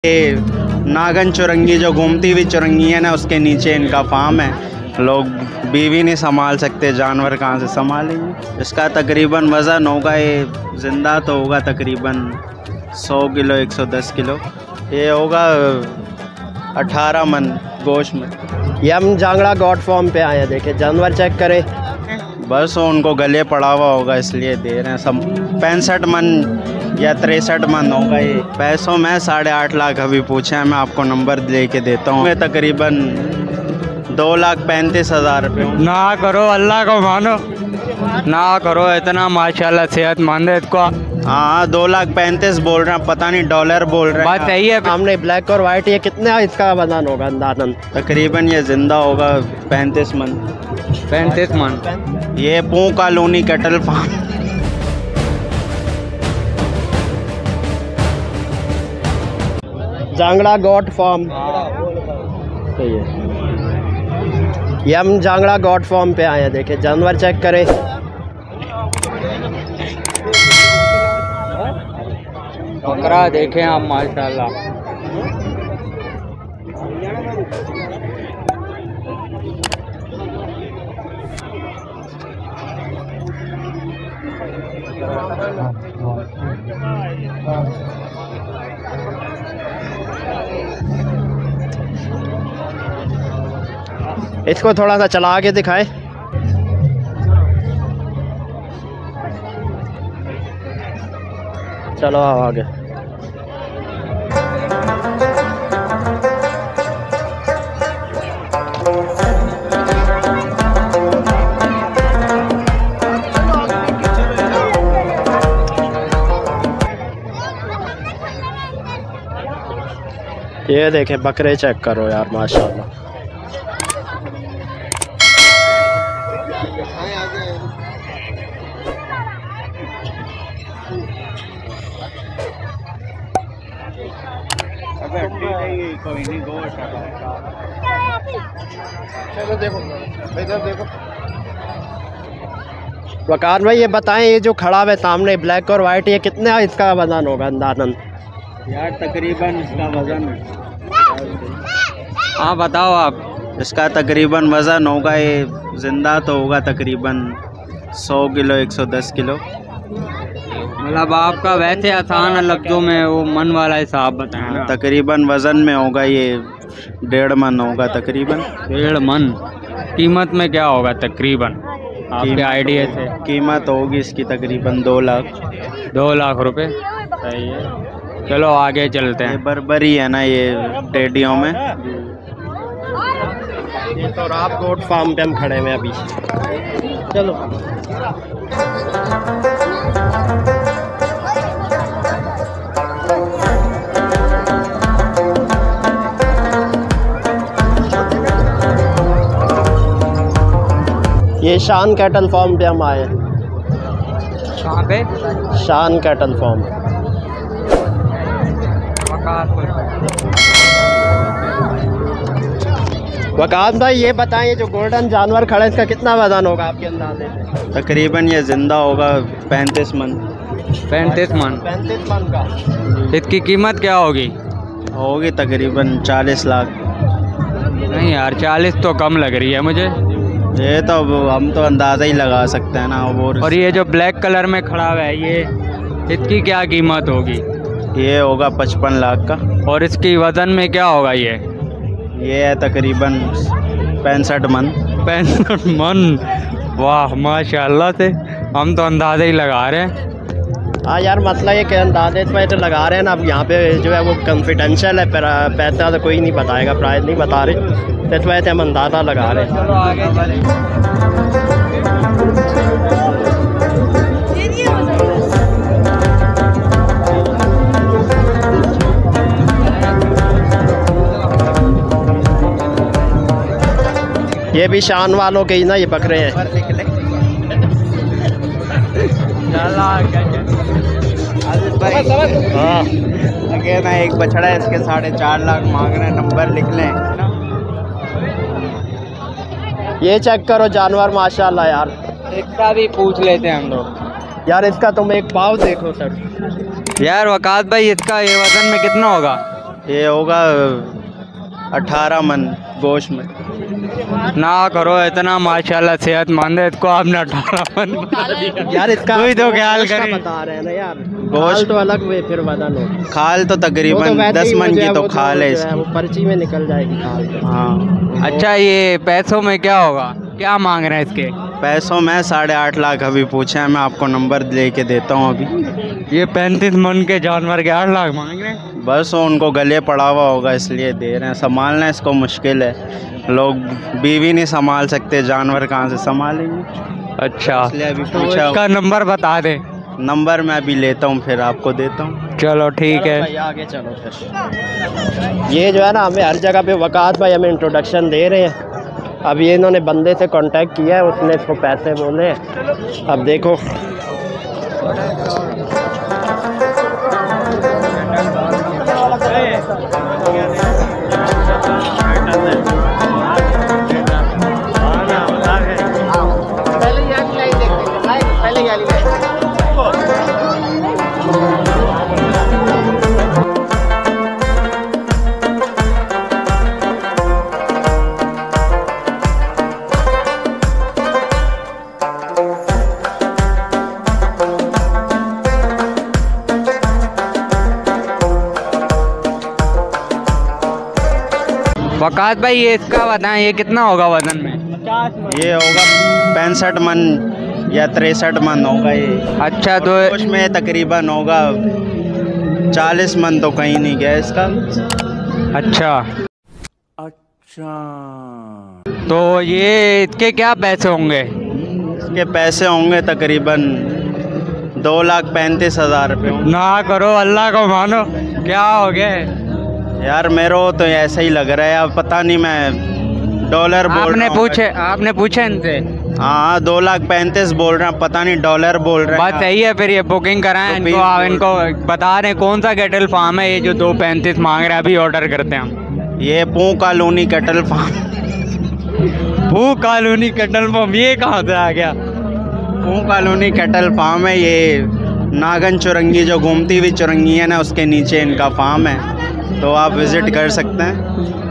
ये नागन चुरंगी जो घूमती हुई चुरंगी है ना, उसके नीचे इनका फार्म है। लोग बीवी नहीं संभाल सकते, जानवर कहाँ से संभालेंगे। इसका तकरीबन वज़न होगा, ये ज़िंदा तो होगा तकरीबन 100 किलो 110 किलो। ये होगा 18 मन गोश्त में। ये हम जांगड़ा गॉड फार्म पे आए हैं, देखे जानवर चेक करें। बस उनको गले पड़ा हुआ होगा इसलिए दे रहे हैं। सब 65 मन या 63 मन होगा। ये पैसों में 8.5 लाख अभी पूछे हैं, मैं आपको नंबर दे के देता हूँ। मैं तकरीबन 2,35,000 रुपये। ना करो, अल्लाह को मानो, ना करो इतना, माशाल्लाह सेहतमंद है इसको। हाँ 2,35,000 बोल रहे हैं, पता नहीं डॉलर बोल रहे हैं। बात सही है। हमने ब्लैक और वाइट, ये कितना इसका वजन होगा अंदाजन? तकरीबन ये जिंदा होगा 35 मन। 35 मन। ये पूं colony cattle farm. Jangra goat farm सही है। ये हम जांगड़ा गॉड फार्म पे आए हैं, देखे जानवर चेक करें। बकरा देखें आप, माशाल्लाह। इसको थोड़ा सा चला के दिखाएं। चलो आगे। ये देखें बकरे चेक करो यार, माशाल्लाह। चलो देखो इधर देखो। वकार भाई ये बताएं, ये जो खड़ा है सामने ब्लैक और वाइट, ये कितना इसका वजन होगा अंदाजन? यार तकरीबन इसका वज़न, हाँ बताओ आप। इसका तकरीबन वज़न होगा, ये ज़िंदा तो होगा तकरीबन 100 किलो 110 किलो। मतलब आपका वैसे आसान लफ्जों में वो मन वाला हिसाब बताएं ना। तकरीबन वज़न में होगा ये 1.5 मन होगा तकरीबन। 1.5 मन। कीमत में क्या होगा तकरीबन आपके आइडिया से? कीमत होगी इसकी तकरीबन 2 लाख। 2 लाख रुपए। सही है, चलो आगे चलते ये हैं। बर्बरी है ना ये टेडियों में। ये तो आप गोट फार्म पे हम खड़े हैं अभी। चलो ये शान कैटल फार्म पे हम आए हैं। कहाँ पे? शान कैटल फार्म। वकास भाई ये बताएं, जो गोल्डन जानवर खड़ा है इसका कितना वजन होगा आपके अंदाजे से? तकरीबन ये ज़िंदा होगा 35 मन। 35 मन। 35 मन का। इसकी कीमत क्या होगी? होगी तकरीबन 40 लाख। नहीं यार, 40 तो कम लग रही है मुझे। ये तो हम तो अंदाज़ा ही लगा सकते हैं ना। और ये जो ब्लैक कलर में खड़ा हुआ है, ये इसकी क्या कीमत होगी? ये होगा 55 लाख का। और इसकी वज़न में क्या होगा? ये है तकरीबन 65 मन। 65 मन। वाह माशाल्लाह से, हम तो अंदाज़ा ही लगा रहे हैं। हाँ यार, मसला ये कि अंदाजे पे तो लगा रहे हैं ना। अब यहाँ पे जो है वो कॉन्फिडेंशियल है, पैसा तो कोई नहीं बताएगा, प्राइस नहीं बता रहे, तो इस वजह से हम अंदाज़ा लगा रहे हैं। चलो आगे चलें। ये भी शान वालों के ही ना ये बकरे हैं। हाँ ना, एक बछड़ा है, इसके 4.5 लाख मांग रहे हैं। नंबर लिख लें। ये चेक करो जानवर, माशाल्लाह यार। इसका भी पूछ लेते हैं हम लोग। यार इसका तुम एक पाव देखो सर। यार वकास भाई, इसका ये वजन में कितना होगा? ये होगा 18 मन गोश्त में। ना करो इतना, माशाल्लाह सेहतमंद है, इसको आपने 18 मन बता दिया। यार इसका कोई तो ख्याल इसका करे। बता रहे हैं ना यार, गोश्त खाल तो अलग वे फिर वजन हो। खाल तो वो तो तकरीबन वैसे 10 ही मन जो की है तो वो खाल है जो इसकी। वो पर्ची में निकल जाएगी खाल तो। हाँ, अच्छा, ये पैसों में क्या होगा, क्या मांग रहे हैं इसके? पैसों में 8.5 लाख अभी पूछे हैं, मैं आपको नंबर लेके देता हूँ अभी। ये 35 मन के जानवर के 8 लाख मांग रहे हैं। बस वो उनको गले पड़ा हुआ होगा इसलिए दे रहे हैं। संभालना इसको मुश्किल है, लोग बीवी नहीं संभाल सकते, जानवर कहाँ से संभालेंगे, अच्छा, इसलिए अभी तो पूछा। इसका नंबर बता दें। नंबर मैं अभी लेता हूँ, फिर आपको देता हूँ। चलो ठीक चलो है। भाई आगे चलो फिर। ये जो है ना, हमें हर जगह पे वकास भाई हमें इंट्रोडक्शन दे रहे हैं। अब ये इन्होंने बंदे से कांटेक्ट किया है, उसने इसको पैसे बोले हैं। अब देखो वकास भाई, ये इसका बताएं, ये कितना होगा वजन में? ये होगा 65 मन या 63 मन होगा ये। अच्छा, तो गोश्त में तकरीबन होगा 40 मन तो कहीं नहीं गया इसका। अच्छा, तो ये इसके क्या पैसे होंगे? इसके पैसे होंगे तकरीबन 2,35,000 रुपये। ना करो, अल्लाह को मानो, क्या हो गया? यार मेरे को तो ऐसा ही लग रहा है, अब पता नहीं, मैं डॉलर बोल आपने रहा हूँ। पूछे, आपने पूछे इनसे? हाँ, 2,35,000 बोल रहे हैं, पता नहीं डॉलर बोल रहे बात हैं। सही है, फिर ये बुकिंग कराएं तो इनको। आप इनको बता रहे हैं कौन सा कैटल फार्म है ये जो 2,35 मांग रहे हैं? अभी ऑर्डर करते हैं हम। ये पू कॉलोनी कैटल फार्म। भू कॉलोनी कैटल फार्म, ये कहाँ से आ गया? पू कॉलोनी कैटल फार्म है ये। नागन चुरंगी जो घूमती हुई चुरंगी है ना, उसके नीचे इनका फार्म है, तो आप विज़िट कर सकते हैं।